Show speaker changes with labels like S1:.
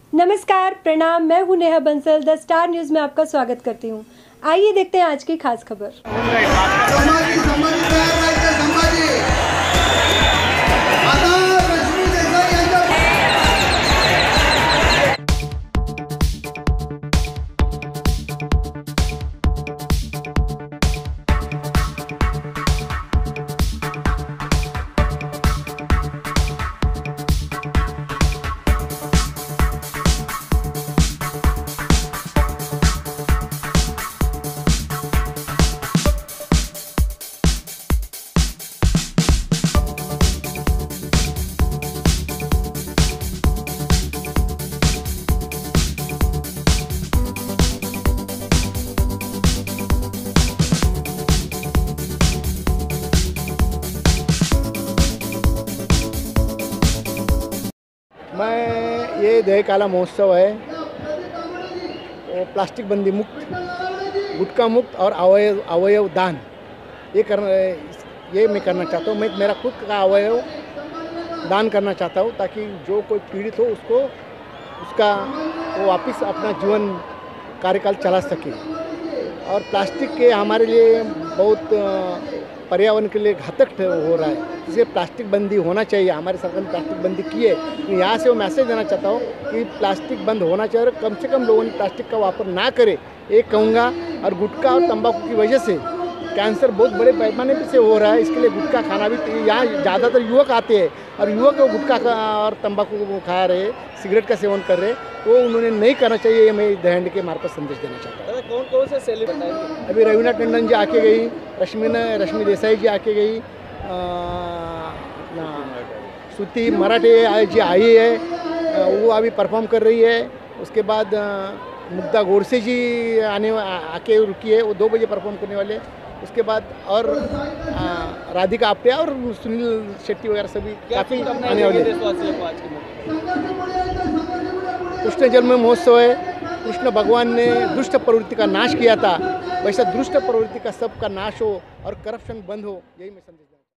S1: नमस्कार, प्रणाम। मैं हूं Neha Bansal. The star news में आपका स्वागत करती हूं। आइए देखते हैं आज की खास खबर।
S2: मैं ये दही काला महोत्सव है वो प्लास्टिक बंदी मुक्त, गुटखा मुक्त और अवयव दान ये मैं करना चाहता हूँ। मैं मेरा खुद का अवयव दान करना चाहता हूँ ताकि जो कोई पीड़ित हो उसका वो वापस अपना जीवन कार्यकाल चला सके। और प्लास्टिक के हमारे लिए बहुत पर्यावरण के लिए घातक हो रहा है, इसलिए प्लास्टिक बंदी होना चाहिए। हमारी सरकार ने प्लास्टिक बंदी की है, तो यहाँ से वो मैसेज देना चाहता हूँ कि प्लास्टिक बंद होना चाहिए और कम से कम लोगों ने प्लास्टिक का वापर ना करे, ये कहूँगा। और गुटखा और तंबाकू की वजह से कैंसर बहुत बड़े पैमाने पे से हो रहा है, इसके लिए गुटखा खाना भी यहाँ ज़्यादातर युवक आते हैं और युवक गुटखा और तंबाकू को खा रहे, सिगरेट का सेवन कर रहे, तो उन्होंने नहीं करना चाहिए। ये मैं दहंड के मार्फत संदेश देना चाहता हूँ।
S3: कौन से सेलिब्रिटी
S2: अभी रवीना टंडन जी आके गई, रश्मि देसाई जी आके गई, श्रुति मराठे जी आई है, वो अभी परफॉर्म कर रही है। उसके बाद मुग्धा गोडसे जी आके रुकी है, वो 2 बजे परफॉर्म करने वाले। उसके बाद और राधिका आप्टे और सुनील शेट्टी वगैरह सभी काफ़ी आने वाले हैं। कृष्ण जन्म महोत्सव है। कृष्ण भगवान ने दुष्ट प्रवृत्ति का नाश किया था, वैसा दुष्ट प्रवृत्ति का सबका नाश हो और करप्शन बंद हो, यही मैं संदेश